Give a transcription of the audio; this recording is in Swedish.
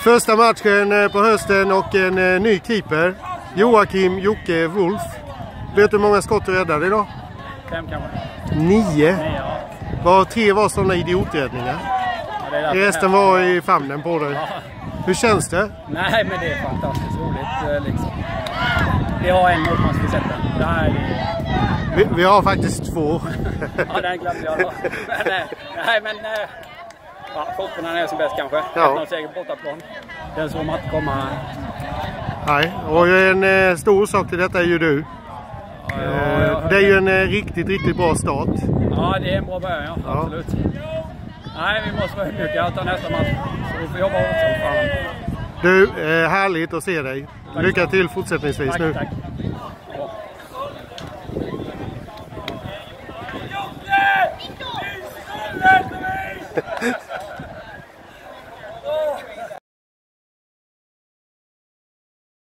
Första matchen på hösten och en ny keeper. Joakim Jocke Wolf. Vet du hur många skott du räddade idag? 5 kanske. 9? Ja. 3 var sådana idioträddningar. Ja, resten var i famnen på dig. Ja. Hur känns det? Nej, men det är fantastiskt roligt liksom. Vi har en målchans vi sätter. Det här är... vi har faktiskt 2. Ja, den glömde jag då. Men ja, fotbollen är som bäst kanske. Ja. Någon seger på bortaplan. Den så man inte komma. Nej, och en stor orsak till detta är ju du. Ja, det är ju en riktigt bra start. Ja, det är en bra början, ja. Absolut. Nej, vi måste vara ödmjuka och ta nästa match. Så vi får jobba hårt som fan. Du, härligt att se dig. Tack. Lycka till fortsättningsvis Tack, nu. Tack. Ja.